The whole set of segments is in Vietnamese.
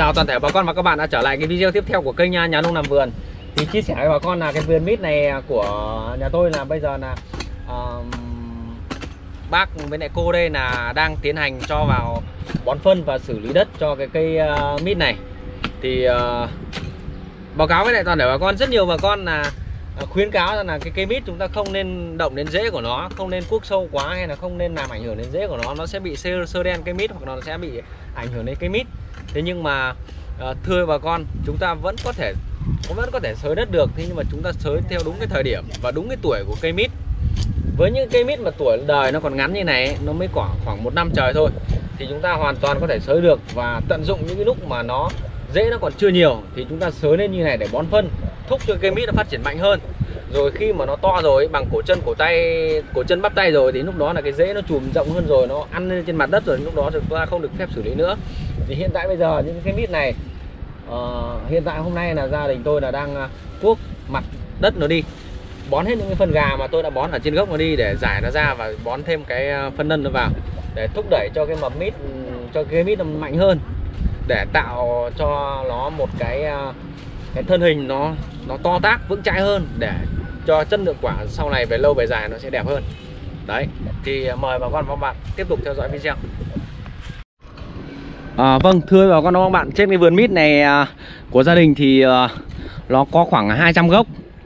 chào toàn thể bà con và các bạn đã trở lại cái video tiếp theo của kênh Nhà Nông Làm Vườn. Thì chia sẻ với bà con là cái vườn mít này của nhà tôi là bây giờ là bác với lại cô đây là đang tiến hành cho vào bón phân và xử lý đất cho cái cây mít này. Thì báo cáo với lại toàn thể bà con, rất nhiều bà con là khuyến cáo rằng là cái cây mít chúng ta không nên động đến rễ của nó, không nên cuốc sâu quá hay là không nên làm ảnh hưởng đến rễ của nó sẽ bị sơ đen cây mít hoặc nó sẽ bị ảnh hưởng đến cây mít. Thế nhưng mà thưa bà con, chúng ta vẫn có thể xới đất được, thế nhưng mà chúng ta xới theo đúng cái thời điểm và đúng cái tuổi của cây mít. Với những cây mít mà tuổi đời nó còn ngắn như này, nó mới khoảng 1 năm trời thôi, thì chúng ta hoàn toàn có thể xới được và tận dụng những cái lúc mà rễ nó còn chưa nhiều thì chúng ta xới lên như này để bón phân, thúc cho cây mít nó phát triển mạnh hơn. Rồi khi mà nó to rồi bằng cổ chân bắp tay rồi thì lúc đó là cái rễ nó chùm rộng hơn rồi, nó ăn lên trên mặt đất rồi, lúc đó chúng ta không được phép xử lý nữa. Thì hiện tại bây giờ những cái mít này hiện tại hôm nay là gia đình tôi là đang cuốc mặt đất nó đi, bón hết những cái phân gà mà tôi đã bón ở trên gốc nó đi để giải nó ra và bón thêm cái phân nân nó vào để thúc đẩy cho cái mầm mít, cho cái mít nó mạnh hơn, để tạo cho nó một cái thân hình nó to tác vững chãi hơn, để cho chất lượng quả sau này về lâu về dài nó sẽ đẹp hơn. Đấy, thì mời bà con và các bạn tiếp tục theo dõi video. Vâng, thưa bà con và các bạn, trên cái vườn mít này của gia đình thì nó có khoảng 200 gốc.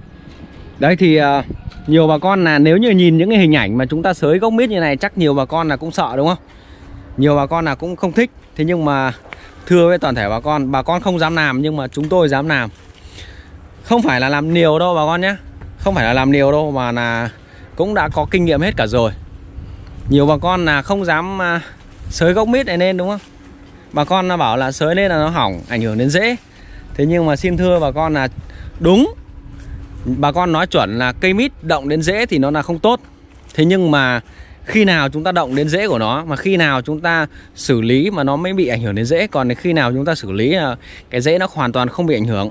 Đấy thì nhiều bà con là nếu như nhìn những cái hình ảnh mà chúng ta xới gốc mít như này, chắc nhiều bà con là cũng sợ đúng không? Nhiều bà con là cũng không thích. Thế nhưng mà thưa với toàn thể bà con không dám làm nhưng mà chúng tôi dám làm. Không phải là làm nhiều đâu bà con nhé, không phải là làm nhiều đâu mà là cũng đã có kinh nghiệm hết cả rồi. Nhiều bà con là không dám xới gốc mít này lên đúng không? Bà con là bảo là xới lên là nó hỏng, ảnh hưởng đến rễ. Thế nhưng mà xin thưa bà con là đúng, bà con nói chuẩn là cây mít động đến rễ thì nó là không tốt. Thế nhưng mà khi nào chúng ta động đến rễ của nó, mà khi nào chúng ta xử lý mà nó mới bị ảnh hưởng đến rễ. Còn khi nào chúng ta xử lý là cái rễ nó hoàn toàn không bị ảnh hưởng.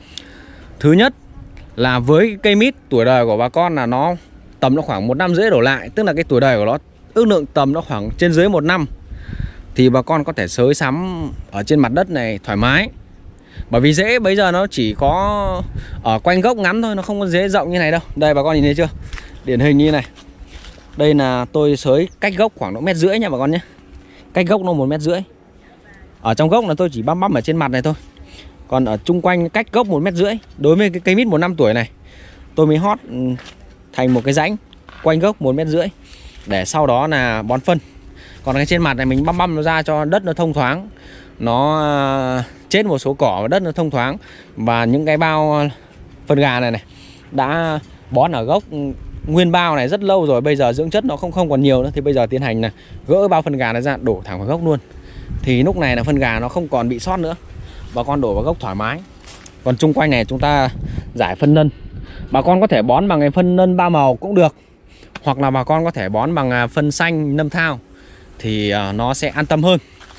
Thứ nhất là với cây mít, tuổi đời của bà con là nó tầm nó khoảng 1 năm rưỡi đổ lại, tức là cái tuổi đời của nó ước lượng tầm nó khoảng trên dưới 1 năm, thì bà con có thể xới sắm ở trên mặt đất này thoải mái. Bởi vì rễ bây giờ nó chỉ có ở quanh gốc ngắn thôi, nó không có rễ rộng như này đâu. Đây bà con nhìn thấy chưa? Điển hình như này. Đây là tôi xới cách gốc khoảng độ 1,5 mét nha bà con nhé. Cách gốc nó 1,5 mét. Ở trong gốc là tôi chỉ băm ở trên mặt này thôi. Còn ở chung quanh cách gốc 1,5 mét. Đối với cái cây mít 1 năm tuổi này, tôi mới hót thành một cái rãnh quanh gốc 1,5 mét để sau đó là bón phân. Còn cái trên mặt này mình băm nó ra cho đất nó thông thoáng, nó chết một số cỏ và đất nó thông thoáng. Và những cái bao phân gà này đã bón ở gốc nguyên bao này rất lâu rồi, bây giờ dưỡng chất nó không còn nhiều nữa, thì bây giờ tiến hành là gỡ bao phân gà này ra, đổ thẳng vào gốc luôn. Thì lúc này là phân gà nó không còn bị sót nữa, bà con đổ vào gốc thoải mái. Còn chung quanh này chúng ta giải phân nân. Bà con có thể bón bằng cái phân nân 3 màu cũng được, hoặc là bà con có thể bón bằng phân xanh Nâm Thao thì nó sẽ an tâm hơn.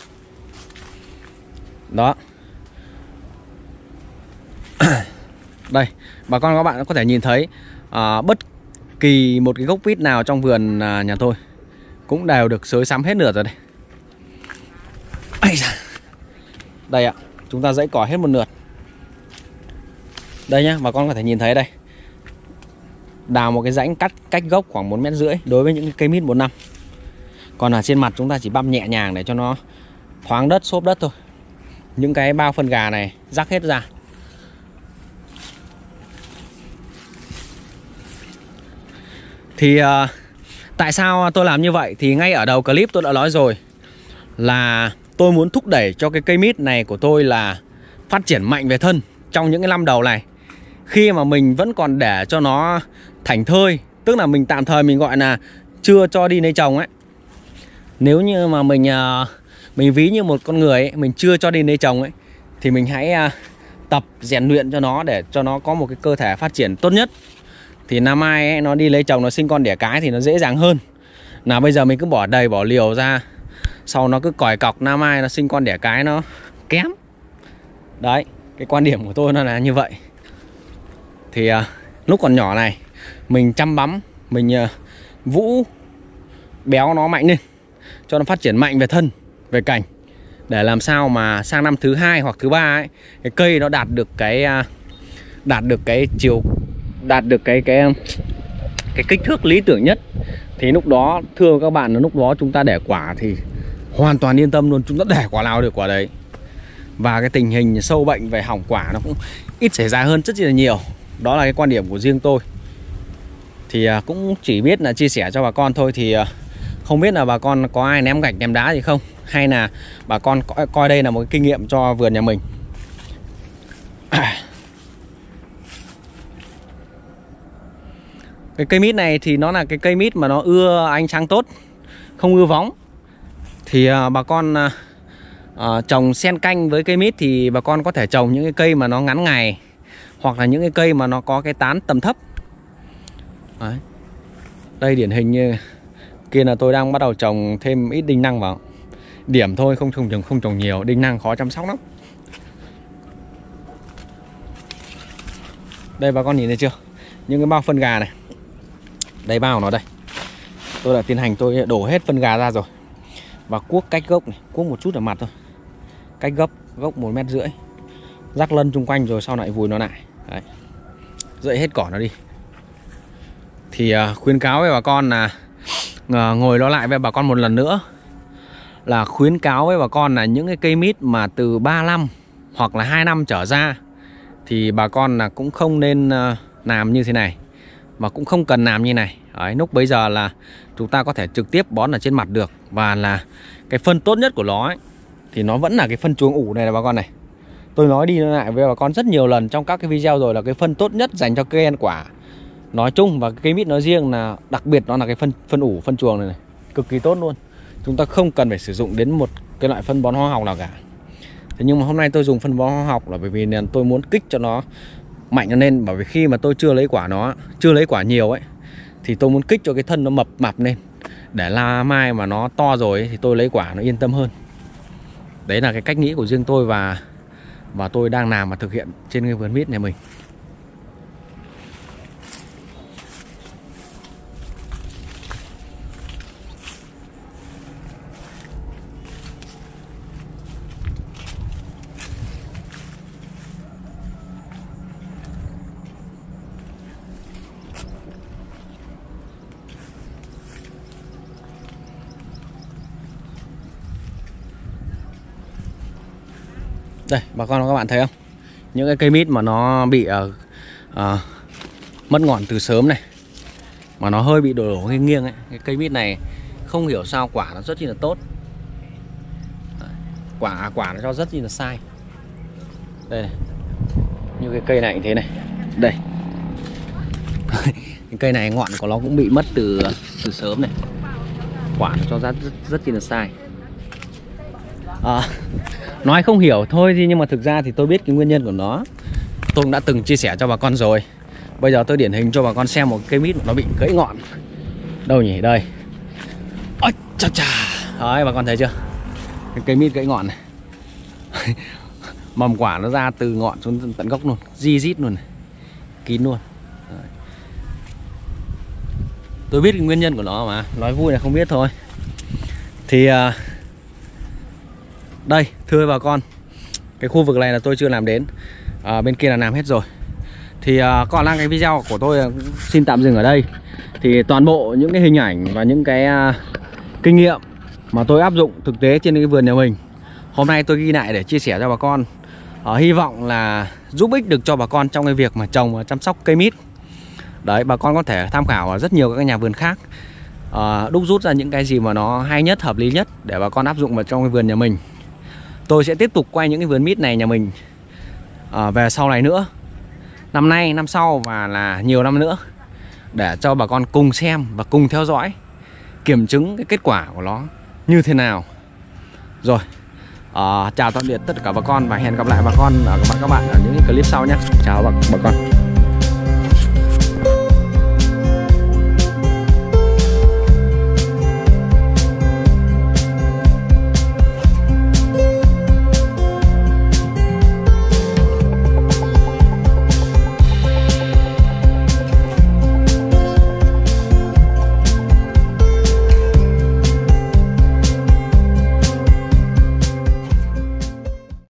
Đó. Đây, bà con các bạn có thể nhìn thấy bất kỳ một cái gốc mít nào trong vườn nhà tôi cũng đều được xới sắm hết nửa rồi đây. Đây ạ, chúng ta dãy cỏ hết một lượt. Đây nhá, bà con có thể nhìn thấy đây. Đào một cái rãnh cách gốc khoảng 1,5 mét đối với những cây mít 1 năm. Còn ở trên mặt chúng ta chỉ băm nhẹ nhàng để cho nó thoáng đất, xốp đất thôi. Những cái bao phân gà này rắc hết ra. Thì tại sao tôi làm như vậy? Thì ngay ở đầu clip tôi đã nói rồi, là tôi muốn thúc đẩy cho cái cây mít này của tôi là phát triển mạnh về thân trong những cái năm đầu này. Khi mà mình vẫn còn để cho nó thảnh thơi, tức là mình tạm thời mình gọi là chưa cho đi lấy chồng ấy. Nếu như mà mình ví như một con người ấy, mình chưa cho đi lấy chồng ấy, thì mình hãy tập rèn luyện cho nó để cho nó có một cái cơ thể phát triển tốt nhất. Thì năm mai ấy, nó đi lấy chồng, nó sinh con đẻ cái thì nó dễ dàng hơn. Nào bây giờ mình cứ bỏ đầy bỏ liều ra, sau nó cứ còi cọc, năm mai nó sinh con đẻ cái nó kém. Đấy, cái quan điểm của tôi nó là như vậy. Thì lúc còn nhỏ này mình chăm bắm, mình vũ béo nó mạnh lên, cho nó phát triển mạnh về thân, về cành. để làm sao mà sang năm thứ 2 hoặc thứ 3 ấy, cái cây nó đạt được cái kích thước lý tưởng nhất. Thì lúc đó thưa các bạn, lúc đó chúng ta để quả thì hoàn toàn yên tâm luôn, chúng ta để quả nào được quả đấy. Và cái tình hình sâu bệnh về hỏng quả nó cũng ít xảy ra hơn rất là nhiều. Đó là cái quan điểm của riêng tôi. Thì cũng chỉ biết là chia sẻ cho bà con thôi. Thì không biết là bà con có ai ném gạch ném đá gì không, hay là bà con coi đây là một cái kinh nghiệm cho vườn nhà mình. Cái cây mít này thì nó là cái cây mít mà nó ưa ánh sáng tốt, không ưa vóng. Thì bà con trồng xen canh với cây mít thì bà con có thể trồng những cái cây mà nó ngắn ngày, hoặc là những cái cây mà nó có cái tán tầm thấp. Đấy. Đây điển hình như kia là tôi đang bắt đầu trồng thêm ít đinh năng vào. Điểm thôi, không trồng nhiều, đinh năng khó chăm sóc lắm. Đây bà con nhìn thấy chưa? Những cái bao phân gà này. Đây bao nó đây. Tôi đã tiến hành tôi đổ hết phân gà ra rồi. Và cuốc cách gốc này, cuốc một chút ở mặt thôi. Cách gốc 1,5 mét. Rắc lân chung quanh rồi sau lại vùi nó lại. Đấy. Rưỡi hết cỏ nó đi. Thì khuyến cáo với bà con là ngồi nó lại với bà con một lần nữa, là khuyến cáo với bà con là những cái cây mít mà từ 3 năm hoặc là 2 năm trở ra thì bà con là cũng không nên làm như thế này, mà cũng không cần làm như này. Đấy, lúc bây giờ là chúng ta có thể trực tiếp bón ở trên mặt được. Và là cái phân tốt nhất của nó ấy, thì nó vẫn là cái phân chuồng ủ này, là bà con này. Tôi nói đi nói lại với bà con rất nhiều lần trong các cái video rồi, là cái phân tốt nhất dành cho cây ăn quả nói chung và cây mít nói riêng, là đặc biệt nó là cái phân ủ, phân chuồng này, cực kỳ tốt luôn. Chúng ta không cần phải sử dụng đến một cái loại phân bón hóa học nào cả. Thế nhưng mà hôm nay tôi dùng phân bón hóa học là bởi vì tôi muốn kích cho nó mạnh lên. Bởi vì khi mà tôi chưa lấy quả nhiều ấy, thì tôi muốn kích cho cái thân nó mập lên, để là mai mà nó to rồi ấy, thì tôi lấy quả nó yên tâm hơn. Đấy là cái cách nghĩ của riêng tôi và tôi đang làm và thực hiện trên cái vườn mít này mình. Đây bà con các bạn thấy không, những cái cây mít mà nó bị mất ngọn từ sớm này, mà nó hơi bị đổ nghiêng ấy. Cái cây mít này không hiểu sao quả nó rất là tốt. Quả nó cho rất là sai. Đây này, như cái cây này thế này. Đây cái cây này ngọn của nó cũng bị mất từ sớm này. Quả nó cho ra rất là sai. Nói không hiểu thôi nhưng mà thực ra thì tôi biết cái nguyên nhân của nó. Tôi cũng đã từng chia sẻ cho bà con rồi. Bây giờ tôi điển hình cho bà con xem một cây mít nó bị gãy ngọn. Đâu nhỉ? Đây. Ôi chà chà. Đấy bà con thấy chưa? Cái cây mít gãy ngọn này. Mầm quả nó ra từ ngọn xuống tận gốc luôn, rít luôn này. Kín luôn. Đấy. Tôi biết cái nguyên nhân của nó mà, nói vui là không biết thôi. Thì đây, thưa bà con, cái khu vực này là tôi chưa làm đến, bên kia là làm hết rồi. Thì còn là cái video của tôi xin tạm dừng ở đây. Thì toàn bộ những cái hình ảnh và những cái kinh nghiệm mà tôi áp dụng thực tế trên cái vườn nhà mình, hôm nay tôi ghi lại để chia sẻ cho bà con. Hy vọng là giúp ích được cho bà con trong cái việc mà trồng và chăm sóc cây mít. Đấy, bà con có thể tham khảo ở rất nhiều các nhà vườn khác, đúc rút ra những cái gì mà nó hay nhất, hợp lý nhất để bà con áp dụng vào trong cái vườn nhà mình. Tôi sẽ tiếp tục quay những cái vườn mít này nhà mình về sau này nữa, năm nay, năm sau và là nhiều năm nữa, để cho bà con cùng xem và cùng theo dõi, kiểm chứng cái kết quả của nó như thế nào. Rồi, chào tạm biệt tất cả bà con và hẹn gặp lại bà con ở các bạn ở những clip sau nhé. Chào bà con.